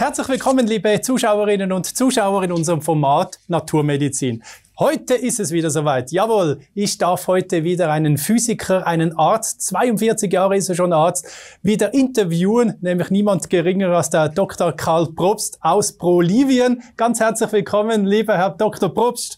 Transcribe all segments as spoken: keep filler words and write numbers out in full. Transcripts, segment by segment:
Herzlich willkommen, liebe Zuschauerinnen und Zuschauer in unserem Format Naturmedizin. Heute ist es wieder soweit. Jawohl, ich darf heute wieder einen Physiker, einen Arzt, zweiundvierzig Jahre ist er schon Arzt, wieder interviewen, nämlich niemand geringer als der Doktor Karl Probst aus Bolivien. Ganz herzlich willkommen, lieber Herr Doktor Probst.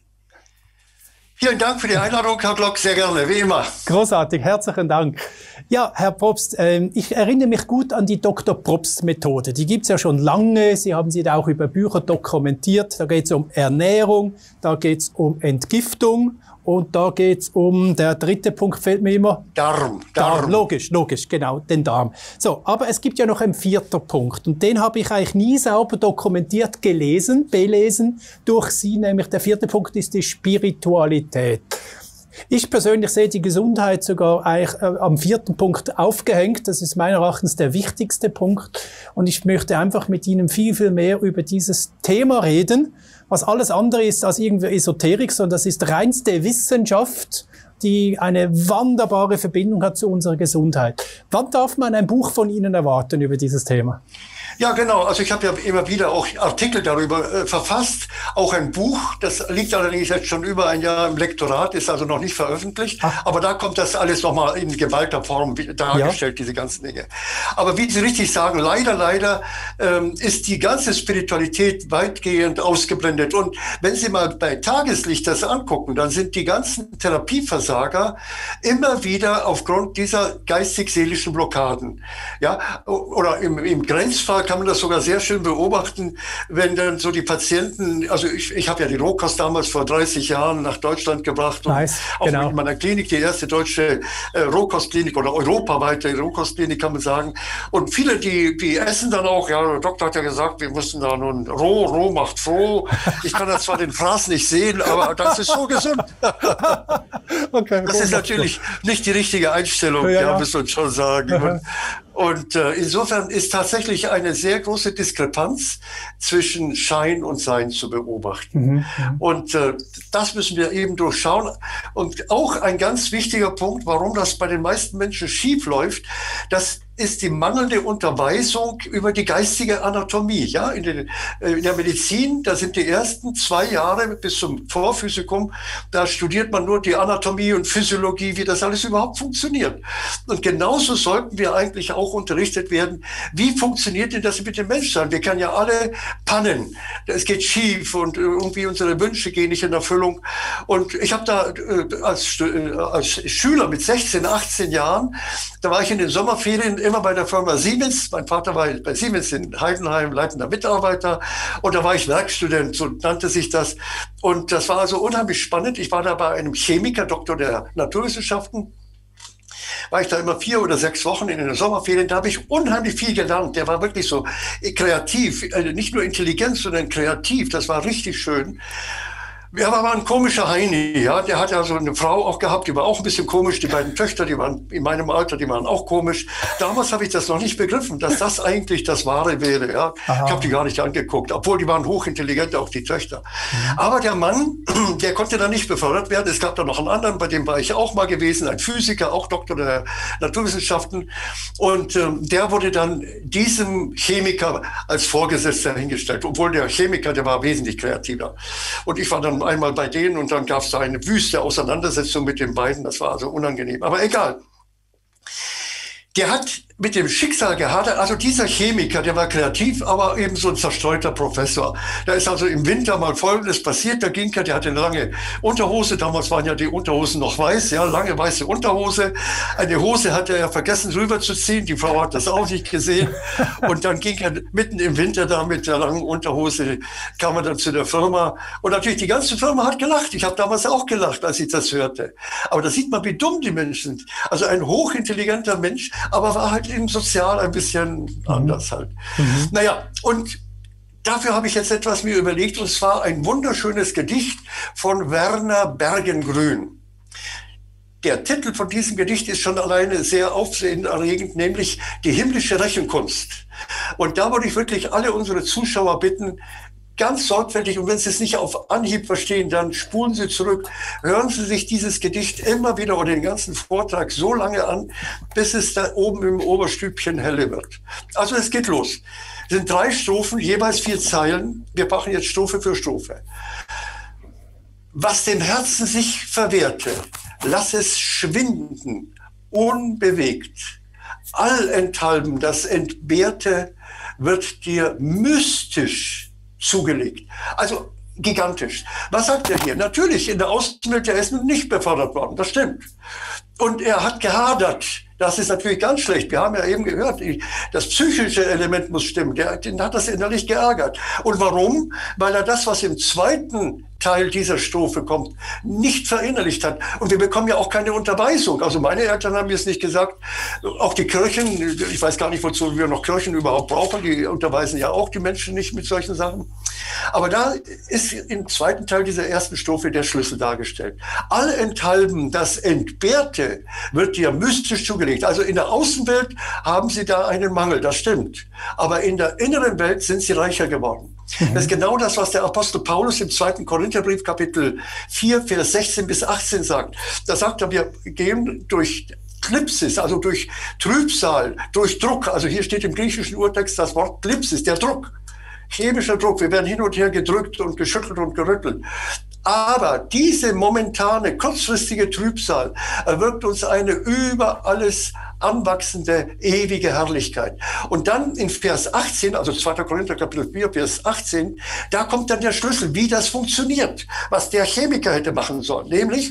Vielen Dank für die Einladung, Herr Glock, sehr gerne, wie immer. Großartig, herzlichen Dank. Ja, Herr Probst, äh, ich erinnere mich gut an die Doktor Probst-Methode. Die gibt's ja schon lange, Sie haben sie da auch über Bücher dokumentiert. Da geht's um Ernährung, da geht's um Entgiftung und da geht's um, der dritte Punkt fällt mir immer. Darm, Darm. Darm. Logisch, logisch, genau, den Darm. So, aber es gibt ja noch einen vierten Punkt und den habe ich eigentlich nie sauber dokumentiert gelesen, belesen durch Sie, nämlich der vierte Punkt ist die Spiritualität. Ich persönlich sehe die Gesundheit sogar eigentlich äh, am vierten Punkt aufgehängt. Das ist meiner Erachtens der wichtigste Punkt. Und ich möchte einfach mit Ihnen viel, viel mehr über dieses Thema reden, was alles andere ist als irgendwie Esoterik, sondern das ist reinste Wissenschaft, die eine wunderbare Verbindung hat zu unserer Gesundheit. Wann darf man ein Buch von Ihnen erwarten über dieses Thema? Ja, genau. Also ich habe ja immer wieder auch Artikel darüber äh, verfasst, auch ein Buch. Das liegt allerdings jetzt schon über ein Jahr im Lektorat, ist also noch nicht veröffentlicht. Ach. Aber da kommt das alles nochmal in geballter Form dargestellt, ja. Diese ganzen Dinge. Aber wie Sie richtig sagen, leider, leider ähm, ist die ganze Spiritualität weitgehend ausgeblendet. Und wenn Sie mal bei Tageslicht das angucken, dann sind die ganzen Therapieversager immer wieder aufgrund dieser geistig-seelischen Blockaden. Ja, oder im, im Grenzfall kann man das sogar sehr schön beobachten, wenn dann so die Patienten, also ich, ich habe ja die Rohkost damals vor dreißig Jahren nach Deutschland gebracht und nice, auch genau. Mit meiner Klinik, die erste deutsche äh, Rohkostklinik oder europaweite Rohkostklinik, kann man sagen. Und viele, die, die essen dann auch, ja, der Doktor hat ja gesagt, wir müssen da nun roh, roh macht froh. Ich kann da zwar den Fraß nicht sehen, aber das ist so gesund. Okay, das ist natürlich nicht die richtige Einstellung, ja, ja, muss man schon sagen. Und, Und äh, insofern ist tatsächlich eine sehr große Diskrepanz zwischen Schein und Sein zu beobachten. Mhm. Und äh, das müssen wir eben durchschauen. Und auch ein ganz wichtiger Punkt, warum das bei den meisten Menschen schief läuft, das ist die mangelnde Unterweisung über die geistige Anatomie. Ja, in, den, in der Medizin, da sind die ersten zwei Jahre bis zum Vorphysikum, da studiert man nur die Anatomie und Physiologie, wie das alles überhaupt funktioniert. Und genauso sollten wir eigentlich auch unterrichtet werden, wie funktioniert denn das mit dem Menschsein? Wir kennen ja alle Pannen. Es geht schief und irgendwie unsere Wünsche gehen nicht in Erfüllung. Und ich habe da äh, als, äh, als Schüler mit sechzehn, achtzehn Jahren, da war ich in den Sommerferien immer bei der Firma Siemens. Mein Vater war bei Siemens in Heidenheim leitender Mitarbeiter und da war ich Werkstudent, so nannte sich das. Und das war also unheimlich spannend. Ich war da bei einem Chemiker, Doktor der Naturwissenschaften. War ich da immer vier oder sechs Wochen in den Sommerferien, da habe ich unheimlich viel gelernt. Der war wirklich so kreativ, nicht nur intelligent, sondern kreativ. Das war richtig schön. Er war aber ein komischer Heini, ja. Der hat ja so eine Frau auch gehabt, die war auch ein bisschen komisch. Die beiden Töchter, die waren in meinem Alter, die waren auch komisch. Damals habe ich das noch nicht begriffen, dass das eigentlich das Wahre wäre, ja. Aha. Ich habe die gar nicht angeguckt, obwohl die waren hochintelligent, auch die Töchter. Mhm. Aber der Mann, der konnte dann nicht befördert werden. Es gab da noch einen anderen, bei dem war ich auch mal gewesen, ein Physiker, auch Doktor der Naturwissenschaften. Und ähm, der wurde dann diesem Chemiker als Vorgesetzter hingestellt, obwohl der Chemiker, der war wesentlich kreativer. Und ich war dann einmal bei denen und dann gab es da eine wüste Auseinandersetzung mit den beiden. Das war also unangenehm. Aber egal. Der hat mit dem Schicksal gehadert. Also dieser Chemiker, der war kreativ, aber eben so ein zerstreuter Professor. Da ist also im Winter mal Folgendes passiert. Der Ginker, der hatte eine lange Unterhose. Damals waren ja die Unterhosen noch weiß, ja, lange weiße Unterhose. Eine Hose hat er ja vergessen rüberzuziehen. Die Frau hat das auch nicht gesehen. Und dann ging er mitten im Winter da mit der langen Unterhose, kam er dann zu der Firma. Und natürlich die ganze Firma hat gelacht. Ich habe damals auch gelacht, als ich das hörte. Aber da sieht man, wie dumm die Menschen sind. Also ein hochintelligenter Mensch, aber war halt eben sozial ein bisschen mhm. anders halt. Mhm. Naja, und dafür habe ich jetzt etwas mir überlegt, und zwar ein wunderschönes Gedicht von Werner Bergengrün. Der Titel von diesem Gedicht ist schon alleine sehr aufsehenerregend, nämlich Die himmlische Rechenkunst. Und da würde ich wirklich alle unsere Zuschauer bitten, ganz sorgfältig, und wenn Sie es nicht auf Anhieb verstehen, dann spulen Sie zurück, hören Sie sich dieses Gedicht immer wieder oder den ganzen Vortrag so lange an, bis es da oben im Oberstübchen helle wird. Also es geht los. Es sind drei Strophen, jeweils vier Zeilen. Wir machen jetzt Strophe für Strophe. Was dem Herzen sich verwehrte, lass es schwinden, unbewegt. Allenthalben das Entbehrte wird dir mystisch zugelegt. Also gigantisch. Was sagt er hier? Natürlich, in der Außenwelt, er ist nicht befördert worden, das stimmt. Und er hat gehadert. Das ist natürlich ganz schlecht. Wir haben ja eben gehört, das psychische Element muss stimmen. Der, den hat das innerlich geärgert. Und warum? Weil er das, was im zweiten Teil dieser Strophe kommt, nicht verinnerlicht hat. Und wir bekommen ja auch keine Unterweisung. Also meine Eltern haben mir es nicht gesagt. Auch die Kirchen, ich weiß gar nicht, wozu wir noch Kirchen überhaupt brauchen. Die unterweisen ja auch die Menschen nicht mit solchen Sachen. Aber da ist im zweiten Teil dieser ersten Strophe der Schlüssel dargestellt. Allenthalben das Entbehrte wird dir mystisch zugelegt. Also in der Außenwelt haben sie da einen Mangel, das stimmt. Aber in der inneren Welt sind sie reicher geworden. Mhm. Das ist genau das, was der Apostel Paulus im zweiten Korintherbrief, Kapitel vier, Vers sechzehn bis achtzehn sagt. Da sagt er, wir gehen durch Klipsis, also durch Trübsal, durch Druck. Also hier steht im griechischen Urtext das Wort Klipsis, der Druck. Chemischer Druck, wir werden hin und her gedrückt und geschüttelt und gerüttelt. Aber diese momentane, kurzfristige Trübsal erwirkt uns eine über alles anwachsende, ewige Herrlichkeit. Und dann in Vers achtzehn, also zweiter Korinther Kapitel vier, Vers achtzehn, da kommt dann der Schlüssel, wie das funktioniert, was der Chemiker hätte machen sollen. Nämlich,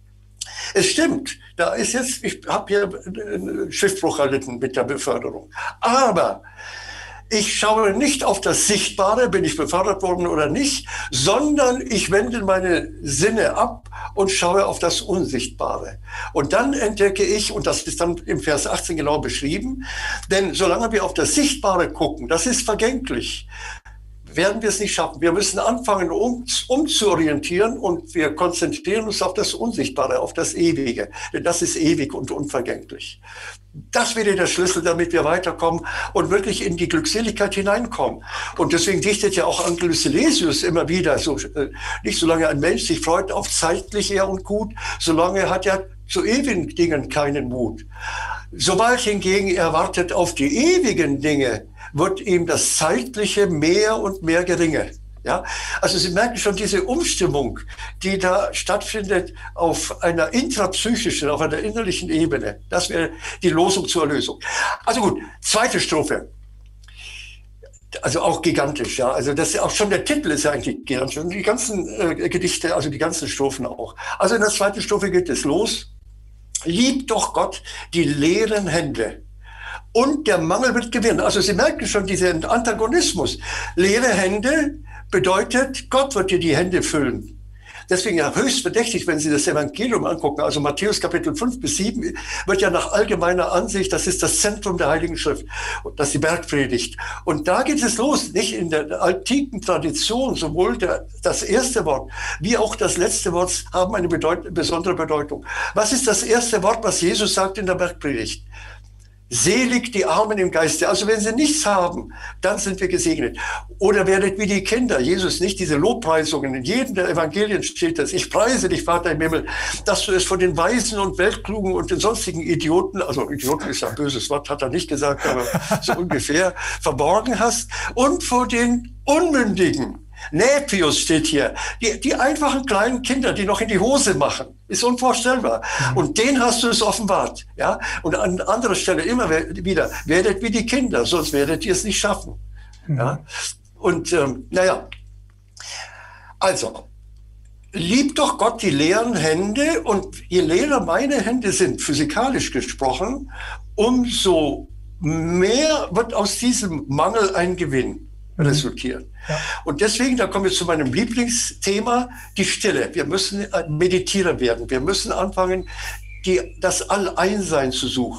es stimmt, da ist jetzt, ich habe hier einen Schiffbruch erlitten mit der Beförderung. Aber ich schaue nicht auf das Sichtbare, bin ich befördert worden oder nicht, sondern ich wende meine Sinne ab und schaue auf das Unsichtbare. Und dann entdecke ich, und das ist dann im Vers achtzehn genau beschrieben, denn solange wir auf das Sichtbare gucken, das ist vergänglich, werden wir es nicht schaffen. Wir müssen anfangen, uns umzuorientieren, und wir konzentrieren uns auf das Unsichtbare, auf das Ewige. Denn das ist ewig und unvergänglich. Das wäre der Schlüssel, damit wir weiterkommen und wirklich in die Glückseligkeit hineinkommen. Und deswegen dichtet ja auch Angelus Silesius immer wieder, so, äh, nicht solange ein Mensch sich freut auf zeitlich eher und gut, solange hat er zu ewigen Dingen keinen Mut. Sobald hingegen er wartet auf die ewigen Dinge, wird ihm das Zeitliche mehr und mehr geringer. Ja, also Sie merken schon diese Umstimmung, die da stattfindet auf einer intrapsychischen, auf einer innerlichen Ebene. Das wäre die Losung zur Erlösung. Also gut, zweite Strophe. Also auch gigantisch, ja. Also das auch schon der Titel ist ja eigentlich gigantisch. Und die ganzen äh, Gedichte, also die ganzen Strophen auch. Also in der zweiten Strophe geht es los. Liebt doch Gott die leeren Hände, und der Mangel wird gewinnen. Also Sie merken schon diesen Antagonismus. Leere Hände bedeutet, Gott wird dir die Hände füllen. Deswegen ja höchst verdächtig, wenn Sie das Evangelium angucken, also Matthäus Kapitel fünf bis sieben, wird ja nach allgemeiner Ansicht, das ist das Zentrum der Heiligen Schrift, das ist die Bergpredigt. Und da geht es los, nicht in der antiken Tradition, sowohl der, das erste Wort wie auch das letzte Wort haben eine bedeut- besondere Bedeutung. Was ist das erste Wort, was Jesus sagt in der Bergpredigt? Selig die Armen im Geiste. Also wenn sie nichts haben, dann sind wir gesegnet. Oder werdet wie die Kinder. Jesus, nicht diese Lobpreisungen. In jedem der Evangelien steht das. Ich preise dich, Vater im Himmel, dass du es von den Weisen und Weltklugen und den sonstigen Idioten, also Idioten ist ein böses Wort, hat er nicht gesagt, aber so ungefähr, verborgen hast. Und vor den Unmündigen. Nepios steht hier. Die, die einfachen kleinen Kinder, die noch in die Hose machen, ist unvorstellbar. Mhm. Und denen hast du es offenbart. Ja? Und an anderer Stelle immer wieder, werdet wie die Kinder, sonst werdet ihr es nicht schaffen. Mhm. Ja? Und ähm, naja, also, liebt doch Gott die leeren Hände, und je leerer meine Hände sind, physikalisch gesprochen, umso mehr wird aus diesem Mangel ein Gewinn resultieren. Ja. Und deswegen, da kommen wir zu meinem Lieblingsthema, die Stille. Wir müssen Meditierer werden. Wir müssen anfangen, die, das Alleinsein zu suchen.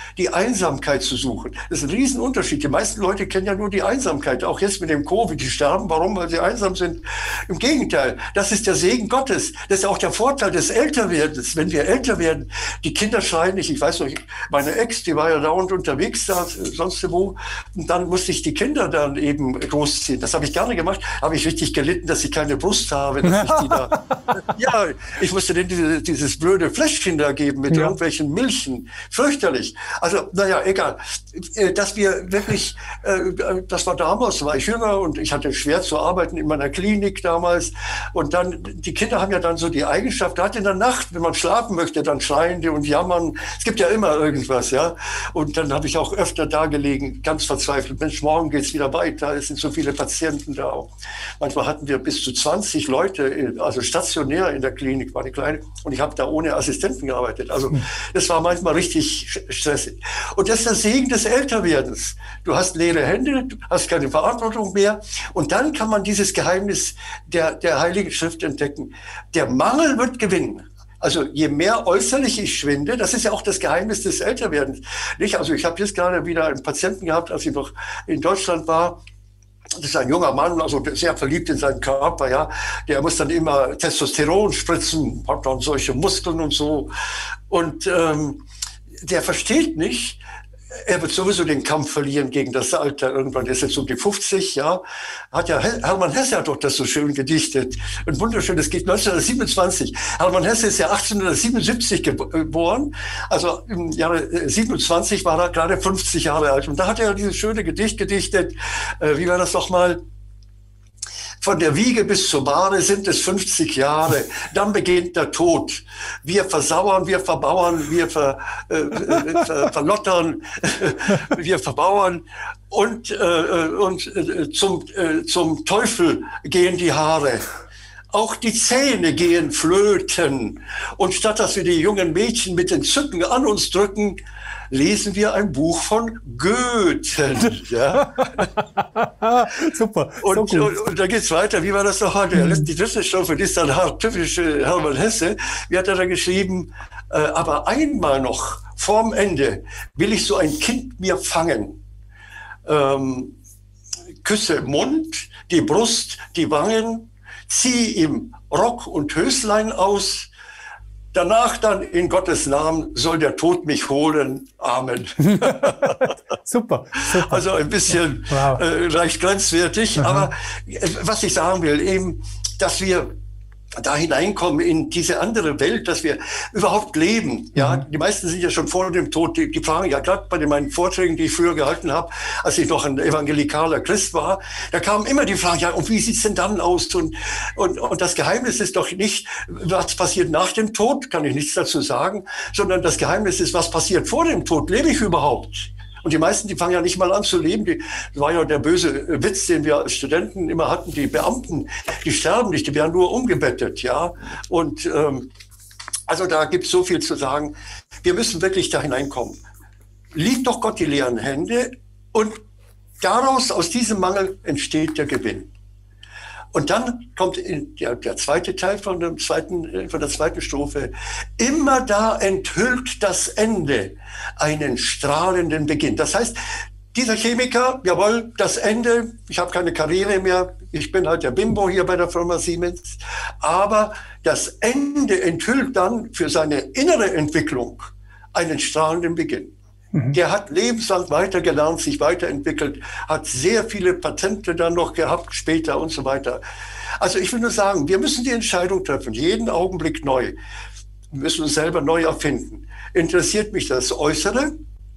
die Einsamkeit zu suchen. Das ist ein Riesenunterschied. Die meisten Leute kennen ja nur die Einsamkeit, auch jetzt mit dem Covid. Die sterben, warum? Weil sie einsam sind. Im Gegenteil, das ist der Segen Gottes. Das ist auch der Vorteil des Älterwerdens. Wenn wir älter werden, die Kinder schreien nicht. Ich weiß noch, meine Ex, die war ja dauernd unterwegs da, sonst wo. Und dann musste ich die Kinder dann eben großziehen. Das habe ich gerne gemacht. Habe ich richtig gelitten, dass ich keine Brust habe. Dass ich die da, ja, ich musste denen diese, dieses blöde Fläschchen da geben mit ja. irgendwelchen Milchen. Fürchterlich. Also, naja, egal. Dass wir wirklich, äh, das war damals, war ich jünger und ich hatte schwer zu arbeiten in meiner Klinik damals. Und dann, die Kinder haben ja dann so die Eigenschaft, gerade in der Nacht, wenn man schlafen möchte, dann schreien die und jammern. Es gibt ja immer irgendwas, ja. Und dann habe ich auch öfter da gelegen, ganz verzweifelt. Mensch, morgen geht's wieder weiter. Es sind so viele Patienten da auch. Manchmal hatten wir bis zu zwanzig Leute, also stationär in der Klinik, war eine kleine. Und ich habe da ohne Assistenten gearbeitet. Also, das war manchmal richtig stressig. Und das ist der Segen des Älterwerdens. Du hast leere Hände, du hast keine Verantwortung mehr. Und dann kann man dieses Geheimnis der, der Heiligen Schrift entdecken. Der Mangel wird gewinnen. Also je mehr äußerlich ich schwinde, das ist ja auch das Geheimnis des Älterwerdens. Nicht? Also ich habe jetzt gerade wieder einen Patienten gehabt, als ich noch in Deutschland war. Das ist ein junger Mann, also sehr verliebt in seinen Körper, ja. Der muss dann immer Testosteron spritzen, hat dann solche Muskeln und so. Und ähm, der versteht nicht, er wird sowieso den Kampf verlieren gegen das Alter. Irgendwann ist jetzt um die fünfzig, ja. Hat ja Hermann Hesse hat doch das so schön gedichtet. Ein wunderschönes Gedicht, neunzehnhundertsiebenundzwanzig. Hermann Hesse ist ja achtzehnhundertsiebenundsiebzig geboren. Also im Jahre siebenundzwanzig war er gerade fünfzig Jahre alt. Und da hat er dieses schöne Gedicht gedichtet. Äh, wie war das nochmal? Von der Wiege bis zur Bahre sind es fünfzig Jahre. Dann beginnt der Tod. Wir versauern, wir verbauern, wir ver, äh, ver, verlottern, wir verbauern. Und, äh, und äh, zum, äh, zum Teufel gehen die Haare. Auch die Zähne gehen flöten. Und statt dass wir die jungen Mädchen mit den Zücken an uns drücken, lesen wir ein Buch von Goethe. Ja? Super. Und, so und, und da geht's weiter. Wie war das noch heute? Mhm. Die dritte Strophe, die ist dann hart, typisch äh, Hermann Hesse. Wie hat er da geschrieben? Äh, aber einmal noch, vorm Ende, will ich so ein Kind mir fangen. Ähm, küsse Mund, die Brust, die Wangen, zieh ihm Rock und Höslein aus. Danach dann in Gottes Namen soll der Tod mich holen. Amen. Super, super. Also ein bisschen wow. äh, leicht grenzwertig. Aha. Aber äh, was ich sagen will, eben, dass wir da hineinkommen in diese andere Welt, dass wir überhaupt leben. Ja, mhm. Die meisten sind ja schon vor dem Tod. Die, die fragen ja gerade bei den, meinen Vorträgen, die ich früher gehalten habe, als ich noch ein evangelikaler Christ war, da kamen immer die Fragen, ja, und wie sieht's denn dann aus? Und, und, und das Geheimnis ist doch nicht, was passiert nach dem Tod, kann ich nichts dazu sagen, sondern das Geheimnis ist, was passiert vor dem Tod? Lebe ich überhaupt? Und die meisten, die fangen ja nicht mal an zu leben. Die, das war ja der böse Witz, den wir als Studenten immer hatten. Die Beamten, die sterben nicht, die werden nur umgebettet, ja. Und ähm, also da gibt es so viel zu sagen. Wir müssen wirklich da hineinkommen. Liebt doch Gott die leeren Hände und daraus, aus diesem Mangel, entsteht der Gewinn. Und dann kommt in der, der zweite Teil von, dem zweiten, von der zweiten Strophe. Immer da enthüllt das Ende einen strahlenden Beginn. Das heißt, dieser Chemiker, jawohl, das Ende, ich habe keine Karriere mehr, ich bin halt der Bimbo hier bei der Firma Siemens, aber das Ende enthüllt dann für seine innere Entwicklung einen strahlenden Beginn. Der hat lebenslang weitergelernt, sich weiterentwickelt, hat sehr viele Patente dann noch gehabt, später und so weiter. Also ich will nur sagen, wir müssen die Entscheidung treffen, jeden Augenblick neu. Wir müssen uns selber neu erfinden. Interessiert mich das Äußere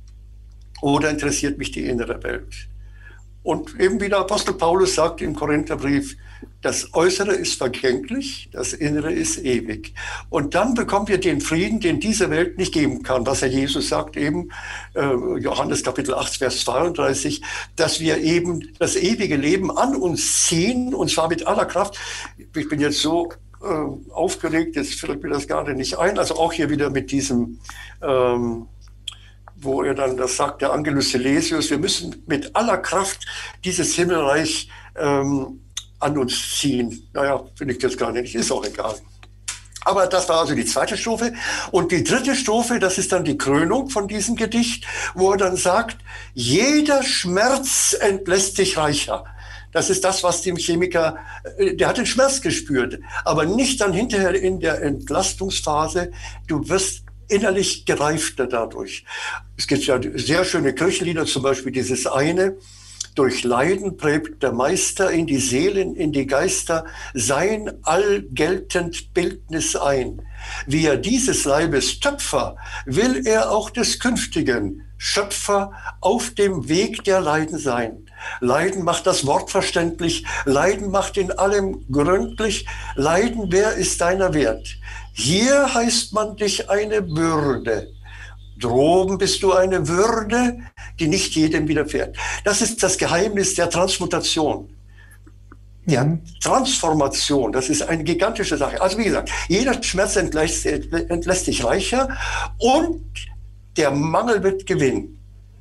oder interessiert mich die innere Welt? Und eben wie der Apostel Paulus sagt im Korintherbrief, das Äußere ist vergänglich, das Innere ist ewig. Und dann bekommen wir den Frieden, den diese Welt nicht geben kann, was Herr Jesus sagt eben, äh, Johannes Kapitel acht, Vers zweiunddreißig, dass wir eben das ewige Leben an uns ziehen, und zwar mit aller Kraft. Ich bin jetzt so äh, aufgeregt, jetzt fällt mir das gerade nicht ein, also auch hier wieder mit diesem... Ähm, wo er dann das sagt, der Angelus Silesius, wir müssen mit aller Kraft dieses Himmelreich ähm, an uns ziehen. Naja, finde ich jetzt gar nicht, ist auch egal. Aber das war also die zweite Strophe. Und die dritte Strophe, das ist dann die Krönung von diesem Gedicht, wo er dann sagt, jeder Schmerz entlässt dich reicher. Das ist das, was dem Chemiker, der hat den Schmerz gespürt, aber nicht dann hinterher in der Entlastungsphase. Du wirst innerlich gereifter dadurch. Es gibt ja sehr schöne Kirchenlieder, zum Beispiel dieses eine, durch Leiden prägt der Meister in die Seelen, in die Geister sein allgeltend Bildnis ein. Wie er dieses Leibes Töpfer, will er auch des künftigen Schöpfer auf dem Weg der Leiden sein. Leiden macht das Wort verständlich, Leiden macht in allem gründlich, Leiden, wer ist deiner wert? Hier heißt man dich eine Bürde. Droben bist du eine Würde, die nicht jedem widerfährt. Das ist das Geheimnis der Transmutation, der mhm. Transformation. Das ist eine gigantische Sache. Also wie gesagt, jeder Schmerz entlässt, entlässt dich reicher und der Mangel wird gewinnen.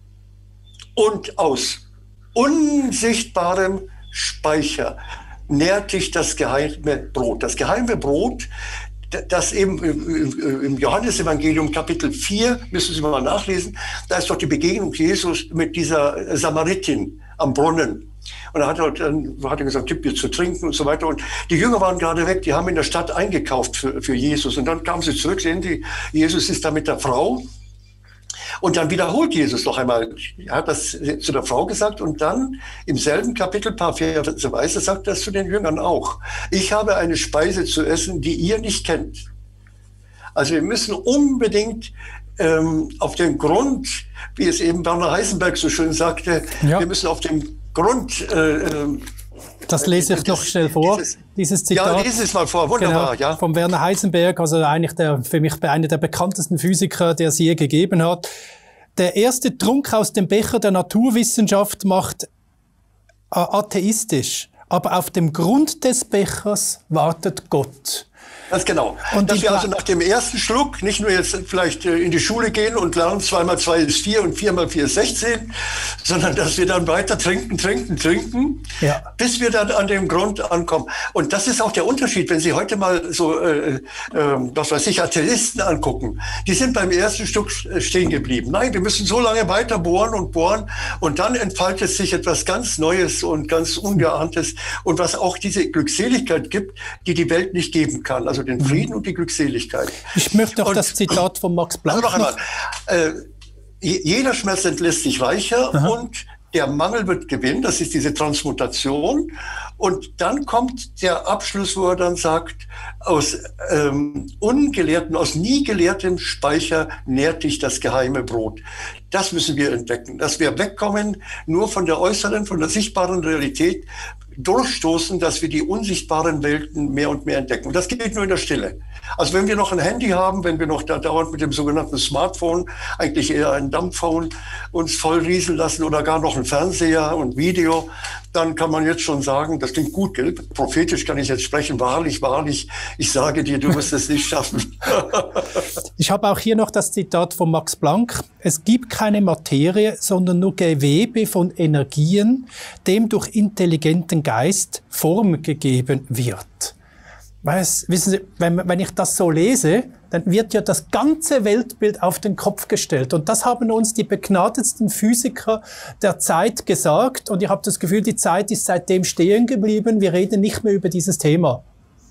Und aus unsichtbarem Speicher nährt dich das geheime Brot. Das geheime Brot, das eben im Johannesevangelium Kapitel vier, müssen Sie mal nachlesen, da ist doch die Begegnung Jesus mit dieser Samaritin am Brunnen. Und da hat er, dann hat er gesagt, gib mir zu trinken und so weiter. Und die Jünger waren gerade weg, die haben in der Stadt eingekauft für, für Jesus. Und dann kamen sie zurück, sehen Sie, Jesus ist da mit der Frau. Und dann wiederholt Jesus noch einmal, er hat das zu der Frau gesagt und dann im selben Kapitel, paar Verse weiter, sagt er das zu den Jüngern auch. Ich habe eine Speise zu essen, die ihr nicht kennt. Also wir müssen unbedingt ähm, auf den Grund, wie es eben Werner Heisenberg so schön sagte, ja. wir müssen auf dem Grund... Äh, Das lese ich noch schnell vor, dieses, dieses Zitat. Ja, lese es mal vor, wunderbar. Genau, ja. Vom Werner Heisenberg, also eigentlich der, für mich einer der bekanntesten Physiker, der es je gegeben hat. Der erste Trunk aus dem Becher der Naturwissenschaft macht atheistisch, aber auf dem Grund des Bechers wartet Gott. Ganz genau. Und dass wir also nach dem ersten Schluck nicht nur jetzt vielleicht in die Schule gehen und lernen, zwei mal zwei ist vier und vier mal vier ist sechzehn, sondern dass wir dann weiter trinken, trinken, trinken, ja. bis wir dann an dem Grund ankommen. Und das ist auch der Unterschied, wenn Sie heute mal so, äh, äh, was weiß ich, Atheisten angucken. Die sind beim ersten Stück stehen geblieben. Nein, wir müssen so lange weiter bohren und bohren und dann entfaltet sich etwas ganz Neues und ganz Ungeahntes und was auch diese Glückseligkeit gibt, die die Welt nicht geben kann. Also den Frieden und die Glückseligkeit. Ich möchte auch und, das Zitat von Max Planck also noch einmal, äh, jeder Schmerz entlässt sich reicher Aha. und der Mangel wird gewinnen. Das ist diese Transmutation. Und dann kommt der Abschluss, wo er dann sagt, aus ähm, ungelehrten, aus nie gelehrtem Speicher nährt dich das geheime Brot. Das müssen wir entdecken, dass wir wegkommen nur von der äußeren, von der sichtbaren Realität, durchstoßen, dass wir die unsichtbaren Welten mehr und mehr entdecken. Und das geht nur in der Stille. Also wenn wir noch ein Handy haben, wenn wir noch da dauernd mit dem sogenannten Smartphone, eigentlich eher ein Dumbphone, uns voll rieseln lassen oder gar noch ein Fernseher und Video, dann kann man jetzt schon sagen, das klingt gut, gell? Prophetisch kann ich jetzt sprechen, wahrlich, wahrlich, ich sage dir, du wirst es nicht schaffen. Ich habe auch hier noch das Zitat von Max Planck. Es gibt keine Materie, sondern nur Gewebe von Energien, dem durch intelligenten Geist Form gegeben wird. Weißt, wissen Sie, wenn, wenn ich das so lese, dann wird ja das ganze Weltbild auf den Kopf gestellt. Und das haben uns die begnadetsten Physiker der Zeit gesagt. Und ich habe das Gefühl, die Zeit ist seitdem stehen geblieben. Wir reden nicht mehr über dieses Thema.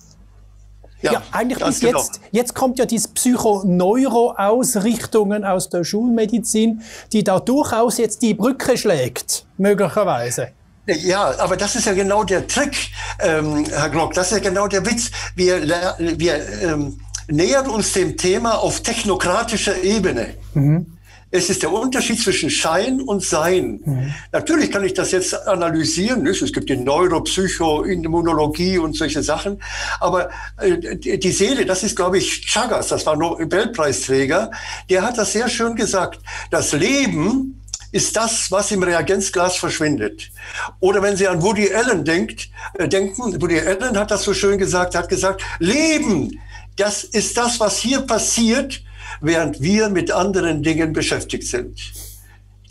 Ja, ja eigentlich bis genau. jetzt. Jetzt kommt ja diese Psychoneuro-Ausrichtungen aus der Schulmedizin, die da durchaus jetzt die Brücke schlägt, möglicherweise. Ja, aber das ist ja genau der Trick, ähm, Herr Glock, das ist ja genau der Witz. Wir, wir ähm, nähern uns dem Thema auf technokratischer Ebene. Mhm. Es ist der Unterschied zwischen Schein und Sein. Mhm. Natürlich kann ich das jetzt analysieren. Es gibt die Neuropsychoimmunologie und solche Sachen. Aber äh, die Seele, das ist, glaube ich, Chagas, das war nur Nobelpreisträger, der hat das sehr schön gesagt. Das Leben ist das, was im Reagenzglas verschwindet. Oder wenn Sie an Woody Allen denkt, äh, denken, Woody Allen hat das so schön gesagt, hat gesagt, Leben, das ist das, was hier passiert, während wir mit anderen Dingen beschäftigt sind.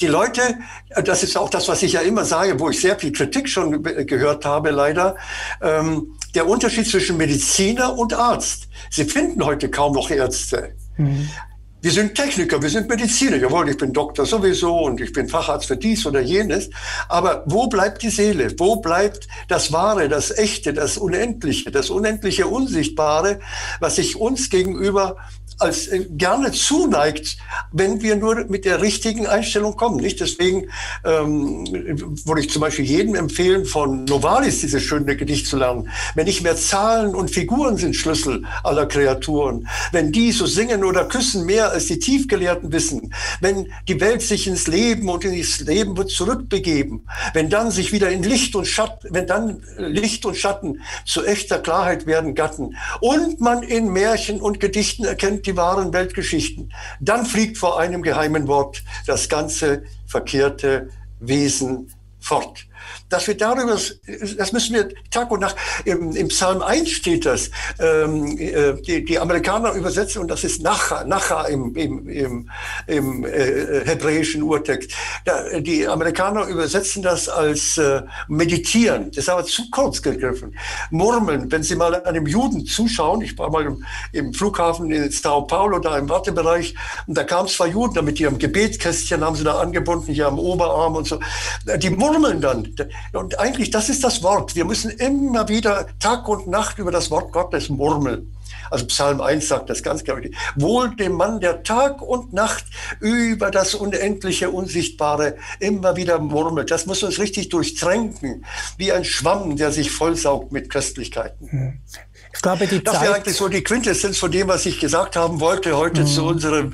Die Leute, das ist auch das, was ich ja immer sage, wo ich sehr viel Kritik schon gehört habe, leider, ähm, der Unterschied zwischen Mediziner und Arzt. Sie finden heute kaum noch Ärzte. Mhm. Wir sind Techniker, wir sind Mediziner. Jawohl, ich bin Doktor sowieso und ich bin Facharzt für dies oder jenes. Aber wo bleibt die Seele? Wo bleibt das Wahre, das Echte, das Unendliche, das Unendliche Unsichtbare, was sich uns gegenüber als äh, gerne zuneigt, wenn wir nur mit der richtigen Einstellung kommen. Nicht deswegen ähm, würde ich zum Beispiel jedem empfehlen, von Novalis dieses schöne Gedicht zu lernen. Wenn nicht mehr Zahlen und Figuren sind Schlüssel aller Kreaturen, wenn die so singen oder küssen mehr als die Tiefgelehrten wissen, wenn die Welt sich ins Leben und ins Leben wird zurückbegeben, wenn dann sich wieder in Licht und Schatten, wenn dann Licht und Schatten zu echter Klarheit werden Gatten und man in Märchen und Gedichten erkennt die wahren Weltgeschichten, dann fliegt vor einem geheimen Wort das ganze verkehrte Wesen fort. Dass wir darüber, das müssen wir Tag und Nacht, im, im Psalm eins steht das, ähm, die, die Amerikaner übersetzen, und das ist Nacha, Nacha im, im, im, im äh, hebräischen Urtext. Da, die Amerikaner übersetzen das als äh, meditieren. Das ist aber zu kurz gegriffen. Murmeln, wenn Sie mal einem Juden zuschauen, ich war mal im, im Flughafen in São Paulo, da im Wartebereich, und da kamen zwei Juden, da mit ihrem Gebetkästchen haben sie da angebunden, hier am Oberarm und so. Die murmeln dann. Und eigentlich, das ist das Wort. Wir müssen immer wieder Tag und Nacht über das Wort Gottes murmeln. Also Psalm eins sagt das ganz klar. Wohl dem Mann, der Tag und Nacht über das Unendliche, Unsichtbare immer wieder murmelt. Das muss uns richtig durchtränken, wie ein Schwamm, der sich vollsaugt mit Köstlichkeiten. Ich glaube, die das Zeit... wäre eigentlich so die Quintessenz von dem, was ich gesagt haben wollte heute mhm. zu unserem,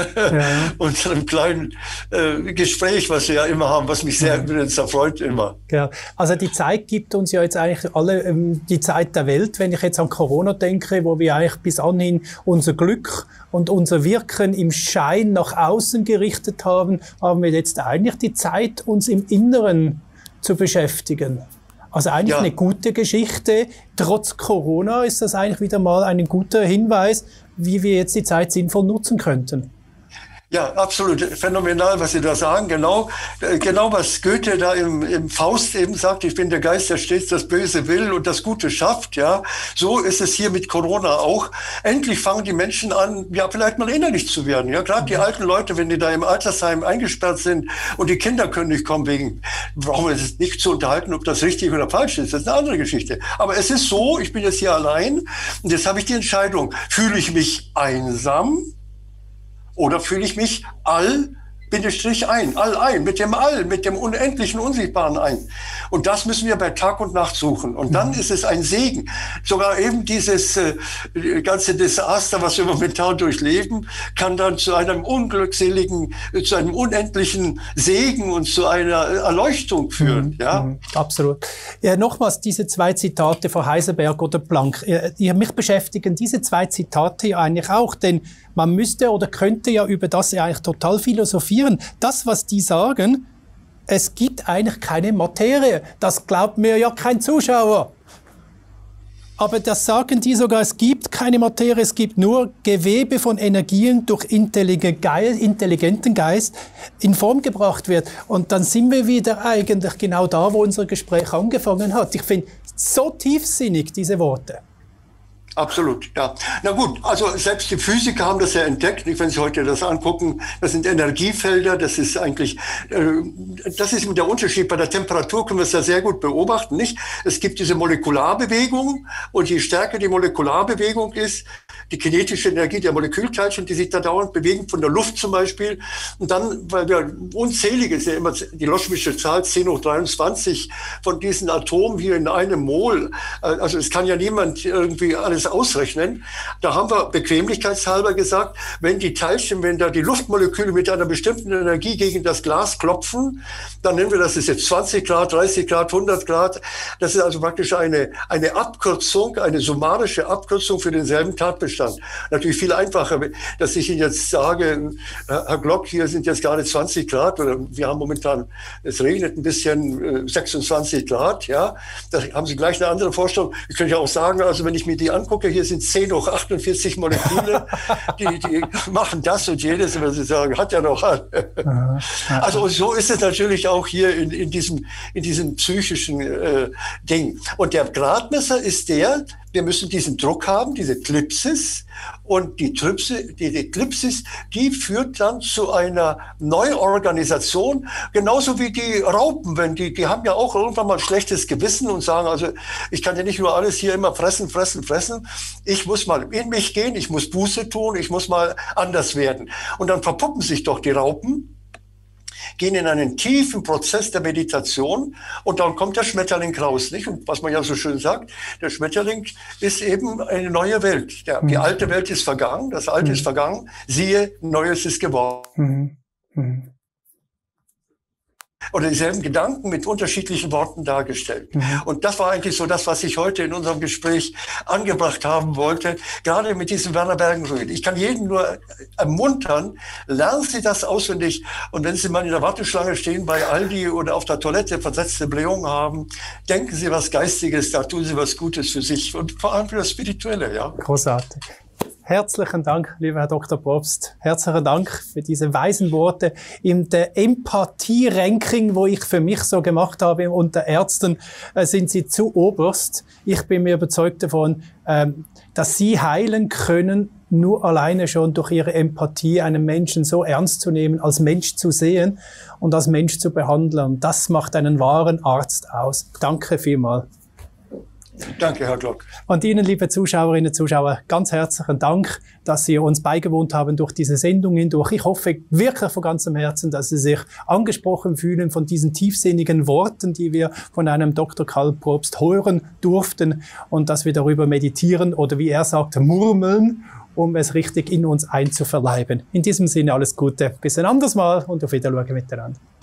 ja. unserem kleinen äh, Gespräch, was wir ja immer haben, was mich sehr mhm. übrigens erfreut immer. Ja. Also die Zeit gibt uns ja jetzt eigentlich alle ähm, die Zeit der Welt. Wenn ich jetzt an Corona denke, wo wir eigentlich bis anhin unser Glück und unser Wirken im Schein nach außen gerichtet haben, haben wir jetzt eigentlich die Zeit, uns im Inneren zu beschäftigen. Also eigentlich ja. eine gute Geschichte. Trotz Corona ist das eigentlich wieder mal ein guter Hinweis, wie wir jetzt die Zeit sinnvoll nutzen könnten. Ja, absolut phänomenal, was Sie da sagen. Genau, genau was Goethe da im, im Faust eben sagt. Ich bin der Geist, der stets das Böse will und das Gute schafft. Ja, so ist es hier mit Corona auch. Endlich fangen die Menschen an, ja, vielleicht mal innerlich zu werden. Ja, gerade die alten Leute, wenn die da im Altersheim eingesperrt sind und die Kinder können nicht kommen wegen, brauchen wir es nicht zu unterhalten, ob das richtig oder falsch ist. Das ist eine andere Geschichte. Aber es ist so, ich bin jetzt hier allein und jetzt habe ich die Entscheidung. Fühle ich mich einsam? Oder fühle ich mich all, Bindestrich ein, all ein, mit dem All, mit dem Unendlichen, Unsichtbaren ein. Und das müssen wir bei Tag und Nacht suchen. Und dann ist es ein Segen. Sogar eben dieses äh, ganze Desaster, was wir momentan durchleben, kann dann zu einem unglückseligen, zu einem unendlichen Segen und zu einer Erleuchtung führen. Mhm. Ja? Mhm. Absolut. Ja, nochmals diese zwei Zitate von Heisenberg oder Planck. Ja, mich beschäftigen diese zwei Zitate ja eigentlich auch, denn man müsste oder könnte ja über das ja eigentlich total philosophieren. Das, was die sagen, es gibt eigentlich keine Materie. Das glaubt mir ja kein Zuschauer. Aber das sagen die sogar, es gibt keine Materie, es gibt nur Gewebe von Energien durch intelligenten Geist in Form gebracht wird. Und dann sind wir wieder eigentlich genau da, wo unser Gespräch angefangen hat. Ich finde so tiefsinnig, diese Worte. Absolut, ja. Na gut, also selbst die Physiker haben das ja entdeckt, nicht, wenn Sie heute das angucken, das sind Energiefelder, das ist eigentlich, äh, das ist der Unterschied. Bei der Temperatur können wir es ja sehr gut beobachten, nicht? Es gibt diese Molekularbewegung und je stärker die Molekularbewegung ist, die kinetische Energie der Molekülteilchen, die sich da dauernd bewegen, von der Luft zum Beispiel, und dann, weil wir unzählige, ist ja immer die Loschmische Zahl zehn hoch dreiundzwanzig von diesen Atomen hier in einem Mol, also es kann ja niemand irgendwie alles ausrechnen. Da haben wir bequemlichkeitshalber gesagt, wenn die Teilchen, wenn da die Luftmoleküle mit einer bestimmten Energie gegen das Glas klopfen, dann nennen wir das, das ist jetzt zwanzig Grad, dreißig Grad, hundert Grad. Das ist also praktisch eine, eine Abkürzung, eine summarische Abkürzung für denselben Tatbestand. Zustand. Natürlich viel einfacher, dass ich Ihnen jetzt sage, Herr Glock, hier sind jetzt gerade zwanzig Grad, oder wir haben momentan, es regnet ein bisschen, sechsundzwanzig Grad, ja. Da haben Sie gleich eine andere Vorstellung. Ich könnte ja auch sagen, also wenn ich mir die angucke, hier sind zehn hoch achtundvierzig Moleküle, die, die machen das und jedes, wenn Sie sagen, hat ja noch an. Also und so ist es natürlich auch hier in, in diesem, in diesem psychischen äh, Ding. Und der Gradmesser ist der, wir müssen diesen Druck haben, diese Klipsis. Und die, Trypsi, die, die Klipsis, die führt dann zu einer Neuorganisation, genauso wie die Raupen, wenn die, die haben ja auch irgendwann mal ein schlechtes Gewissen und sagen, also ich kann ja nicht nur alles hier immer fressen, fressen, fressen. Ich muss mal in mich gehen, ich muss Buße tun, ich muss mal anders werden. Und dann verpuppen sich doch die Raupen, gehen in einen tiefen Prozess der Meditation und dann kommt der Schmetterling raus, nicht? Und was man ja so schön sagt, der Schmetterling ist eben eine neue Welt. Der, mhm. Die alte Welt ist vergangen, das Alte mhm. ist vergangen, siehe, Neues ist geworden. Mhm. Mhm. Oder dieselben Gedanken mit unterschiedlichen Worten dargestellt. Mhm. Und das war eigentlich so das, was ich heute in unserem Gespräch angebracht haben wollte, gerade mit diesem Werner Bergenröhl. Ich kann jeden nur ermuntern, lernen Sie das auswendig. Und wenn Sie mal in der Warteschlange stehen bei Aldi oder auf der Toilette versetzte Blähungen haben, denken Sie was Geistiges, da tun Sie was Gutes für sich und vor allem für das Spirituelle. Ja. Großartig. Herzlichen Dank, lieber Herr Doktor Probst. Herzlichen Dank für diese weisen Worte. In der Empathie-Ranking, wo ich für mich so gemacht habe unter Ärzten, äh, sind Sie zu oberst. Ich bin mir überzeugt davon, ähm, dass Sie heilen können, nur alleine schon durch Ihre Empathie, einen Menschen so ernst zu nehmen, als Mensch zu sehen und als Mensch zu behandeln. Das macht einen wahren Arzt aus. Danke vielmals. Danke, Herr Glock. Und Ihnen, liebe Zuschauerinnen und Zuschauer, ganz herzlichen Dank, dass Sie uns beigewohnt haben durch diese Sendung hindurch. Ich hoffe wirklich von ganzem Herzen, dass Sie sich angesprochen fühlen von diesen tiefsinnigen Worten, die wir von einem Doktor Karl Probst hören durften und dass wir darüber meditieren oder, wie er sagt, murmeln, um es richtig in uns einzuverleiben. In diesem Sinne alles Gute. Bis ein anderes Mal und auf Wiedersehen miteinander.